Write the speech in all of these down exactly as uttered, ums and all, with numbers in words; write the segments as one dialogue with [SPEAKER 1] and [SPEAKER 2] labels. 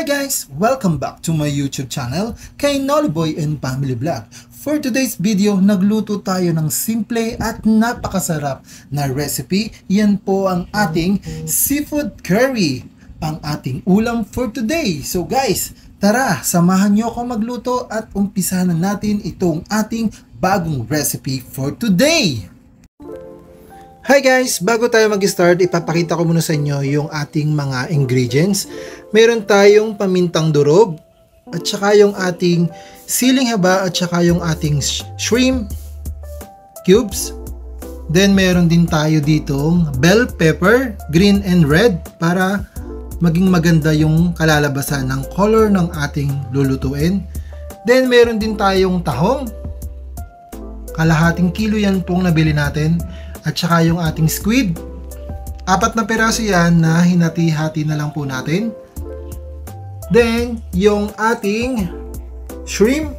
[SPEAKER 1] guys! Welcome back to my YouTube channel, kay Nollyboy and Family Vlog. For today's video, nagluto tayo ng simple at napakasarap na recipe. Yan po ang ating seafood curry, ang ating ulam for today. So guys, tara, samahan nyo ako magluto at umpisahan na natin itong ating bagong recipe for today. Hi guys! Bago tayo mag-start, ipapakita ko muna sa inyo yung ating mga ingredients. Meron tayong pamintang durog, at saka yung ating siling haba, at saka yung ating shrimp cubes. Then meron din tayo ditong bell pepper, green and red, para maging maganda yung kalalabasan ng color ng ating lulutuin. Then meron din tayong tahong, kalahating kilo yan pong nabili natin. At saka yung ating squid, apat na peraso yan na hinati-hati na lang po natin. Then, yung ating shrimp,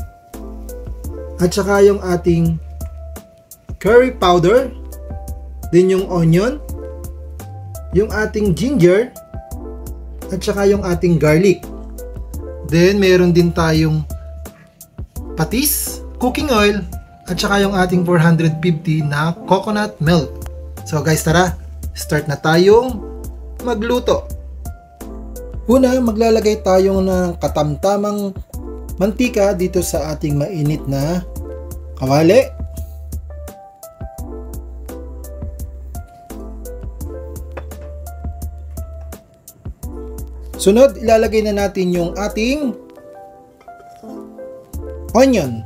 [SPEAKER 1] at saka yung ating curry powder, then yung onion, yung ating ginger, at saka yung ating garlic. Then, meron din tayong patis, cooking oil, at saka yung ating four hundred fifty na coconut milk. So guys, tara, start na tayong magluto. Una, maglalagay tayo ng katamtamang mantika dito sa ating mainit na kawali. Sunod, ilalagay na natin yung ating onion.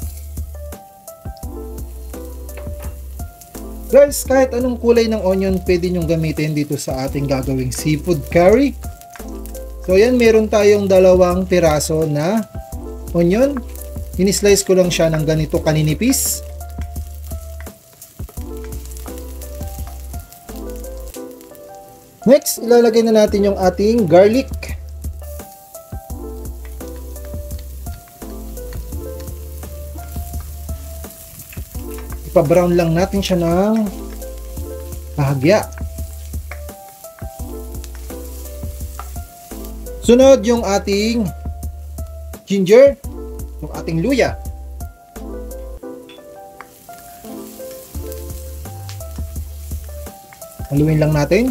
[SPEAKER 1] Guys, kahit anong kulay ng onion pwede nyong gamitin dito sa ating gagawing seafood curry. So yan, meron tayong dalawang piraso na onion. Inislice ko lang siya ng ganito kaninipis. Next, ilalagay na natin yung ating garlic. Pa-brown lang natin siya ng bahagya. Sunod yung ating ginger, yung ating luya. Haluin lang natin.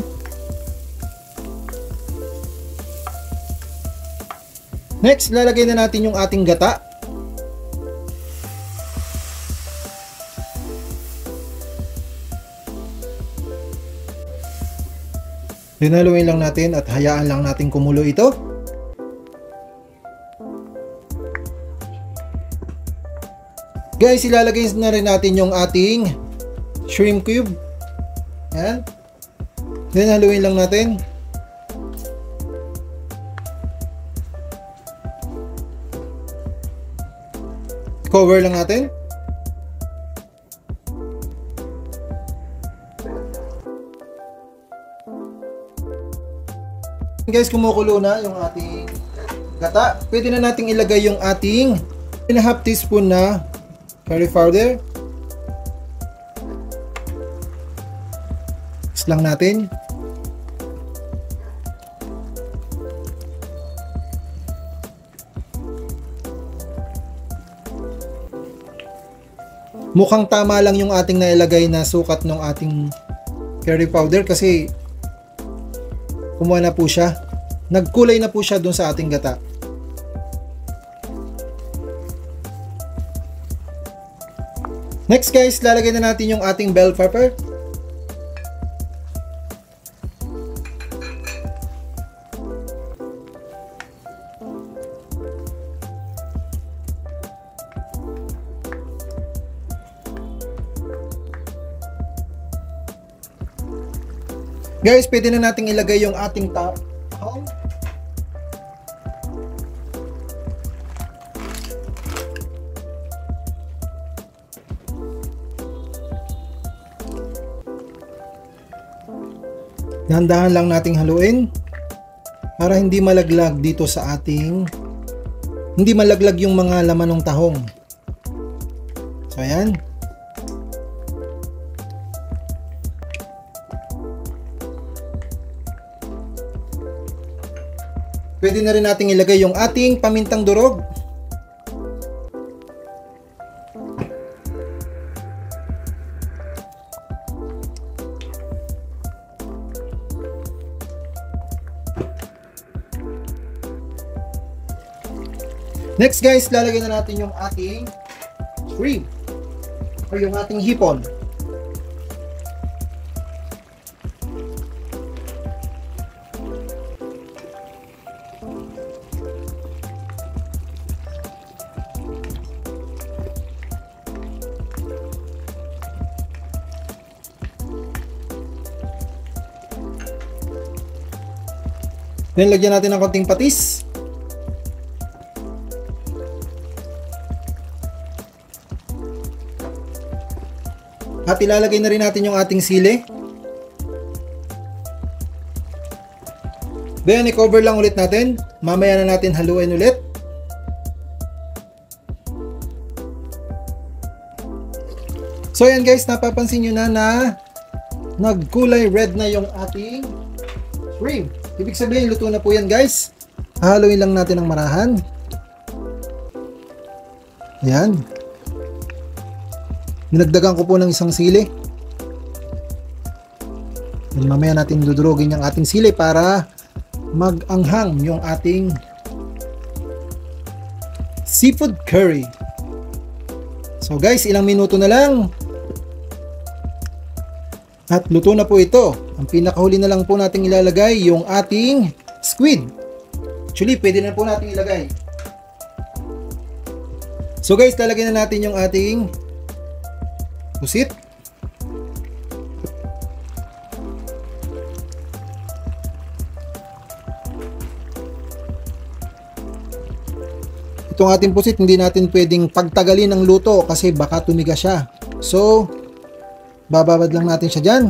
[SPEAKER 1] Next, lalagay na natin yung ating gata. Hinaluin lang natin at hayaan lang natin kumulo ito. Guys, ilalagay na rin natin yung ating shrimp cube. Yan. Then haluin lang natin. Cover lang natin. Guys, kumukulo na yung ating gata. Pwede na nating ilagay yung ating half teaspoon na curry powder. Mix lang natin. Mukhang tama lang yung ating nailagay na sukat ng ating curry powder kasi kumuha na po siya. Nagkulay na po siya dun sa ating gata. Next guys, lalagay na natin yung ating bell pepper. Guys, pwede na nating ilagay yung ating tahong. Dahan-dahan lang nating haluin para hindi malaglag dito sa ating hindi malaglag yung mga laman ng tahong. So ayan. pwede na rin nating ilagay yung ating pamintang durog. Next guys, lalagay na natin yung ating shrimp o yung ating hipon. Then lagyan natin ng konting patis. At ilalagay na rin natin yung ating sili. Then i-cover lang ulit natin. Mamaya na natin haluin ulit. So yan guys, napapansin nyo na na nagkulay red na yung ating shrimp. Ibig sabihin, luto na po yan guys. Hahaluin lang natin ng marahan. Yan. Dinagdagan ko po ng isang sili. And mamaya natin dudurogin yung ating sili para mag-anghang yung ating seafood curry. So guys, ilang minuto na lang. At luto na po ito. Ang pinakahuli na lang po nating ilalagay yung ating squid. Actually, pwede na po nating ilagay. So guys, lalagyan na natin yung ating pusit. Itong ating pusit, hindi natin pwedeng pagtagalin ng luto kasi baka tumigas siya. So, bababad lang natin siya dyan.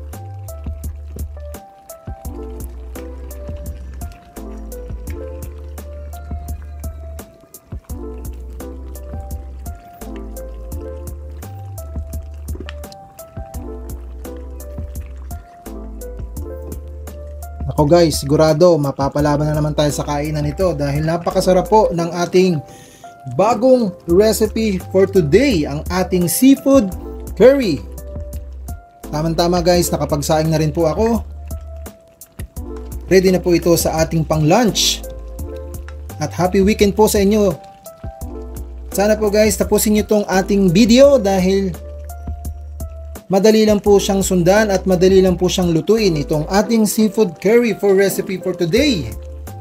[SPEAKER 1] Ako guys, sigurado mapapalaban na naman tayo sa kainan nito dahil napakasarap po ng ating bagong recipe for today, ang ating seafood curry. Tama-tama guys, nakapagsaing na rin po ako. Ready na po ito sa ating pang lunch. At happy weekend po sa inyo. Sana po guys, tapusin nyo tong ating video dahil madali lang po siyang sundan at madali lang po siyang lutuin, itong ating seafood curry for recipe for today.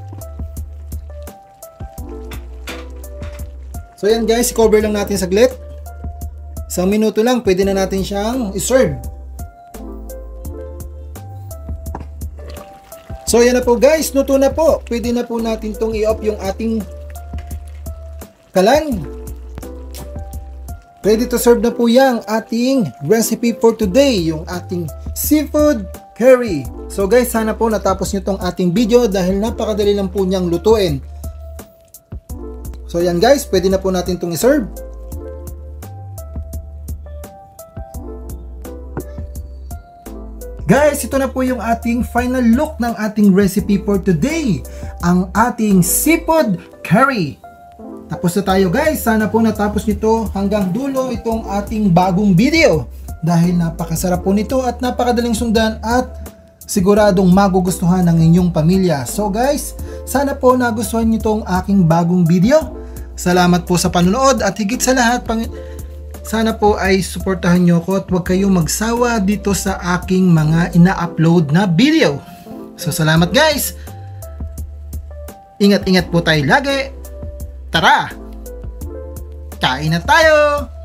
[SPEAKER 1] So yan guys, cover lang natin saglit. Isang minuto lang, pwede na natin siyang iserve. So yan na po guys, luto na po. Pwede na po natin tong i-off yung ating kalan. Ready to serve na po yung ating recipe for today, yung ating seafood curry. So guys, sana po natapos nyo tong ating video dahil napakadali lang po niyang lutuin. So yan guys, pwede na po natin tong i-serve. Guys, ito na po yung ating final look ng ating recipe for today, ang ating seafood curry. Tapos na tayo guys, sana po natapos nito hanggang dulo itong ating bagong video dahil napakasarap po nito at napakadaling sundan at siguradong magugustuhan ng inyong pamilya. So guys, sana po nagustuhan nyo itong aking bagong video. Salamat po sa panonood at higit sa lahat, sana po ay suportahan nyo ko at huwag kayong magsawa dito sa aking mga ina-upload na video. So salamat guys, ingat-ingat po tayo lagi. Tara, kain na tayo!